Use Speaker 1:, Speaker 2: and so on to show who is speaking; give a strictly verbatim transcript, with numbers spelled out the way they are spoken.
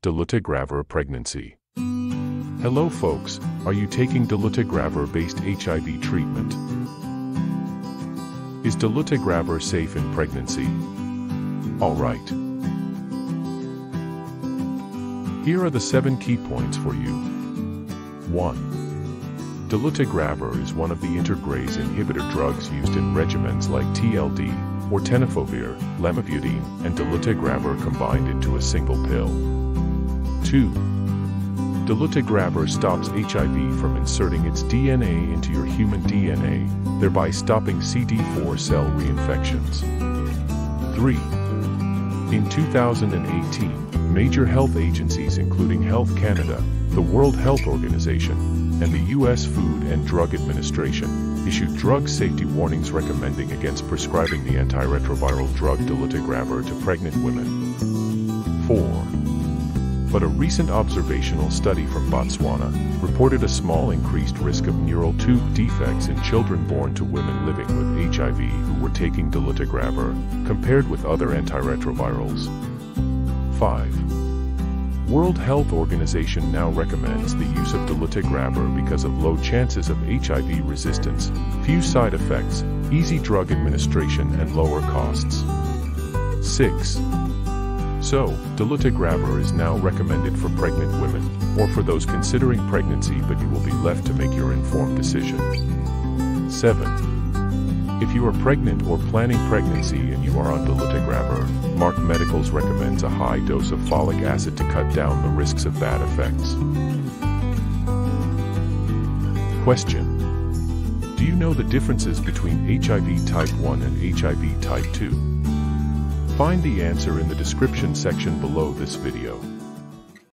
Speaker 1: Dolutegravir pregnancy. Hello folks, are you taking dolutegravir-based H I V treatment? Is dolutegravir safe in pregnancy? Alright. Here are the seven key points for you. one. Dolutegravir is one of the integrase inhibitor drugs used in regimens like T L D, or tenofovir, lamivudine, and dolutegravir combined into a single pill. two. Dolutegravir stops H I V from inserting its D N A into your human D N A, thereby stopping C D four cell reinfections. three. In two thousand eighteen, major health agencies including Health Canada, the World Health Organization, and the U S Food and Drug Administration issued drug safety warnings recommending against prescribing the antiretroviral drug dolutegravir to pregnant women. four. But a recent observational study from Botswana reported a small increased risk of neural tube defects in children born to women living with H I V who were taking dolutegravir, compared with other antiretrovirals. five. World Health Organization now recommends the use of dolutegravir because of low chances of H I V resistance, few side effects, easy drug administration, and lower costs. six. So, dolutegravir is now recommended for pregnant women, or for those considering pregnancy, but you will be left to make your informed decision. seven. If you are pregnant or planning pregnancy and you are on dolutegravir, Mark Medicals recommends a high dose of folic acid to cut down the risks of bad effects. Question: do you know the differences between H I V type one and H I V type two? Find the answer in the description section below this video.